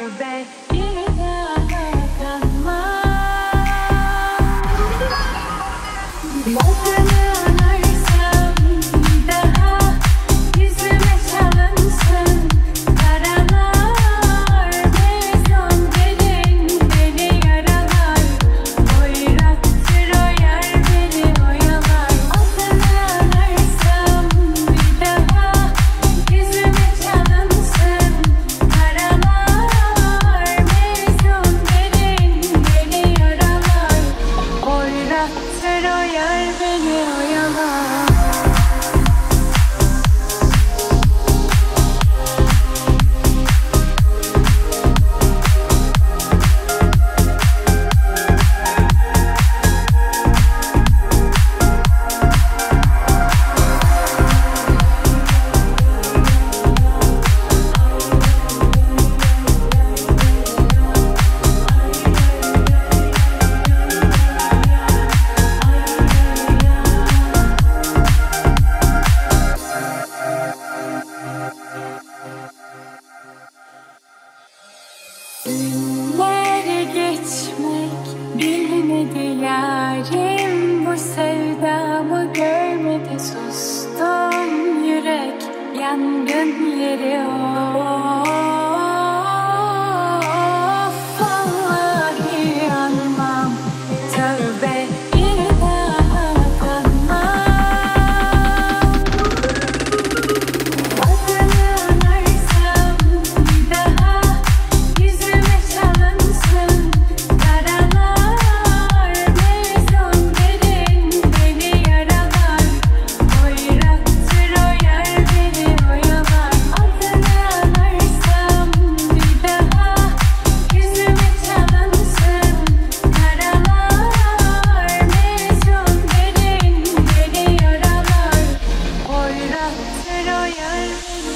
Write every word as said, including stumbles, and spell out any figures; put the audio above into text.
tövbe bir daha kanmam. Adını anarsam bir daha yüzüme çalınsın karalar, mezun derin beni yaralar, oyrattır oyar beni oyalar. Adını anarsam bir daha yüzüme çalınsın karalar, mezun derin beni yaralar, oyrattır oyar beni oyalar. Günler geçmek bilmedi yarim, bu sevdamı görmedi, sustum yürek yangın yeri of. Vallahi yanmam, tövbe bir daha kanmam. Adını anarsam bir daha yüzüme çalınsın karalar, mezun derin beni yaralar, oyrattır oyar beni oyalar. Adını anarsam bir daha yüzüme çalınsın karalar, mezun derin beni yaralar, oyrattır oyar beni.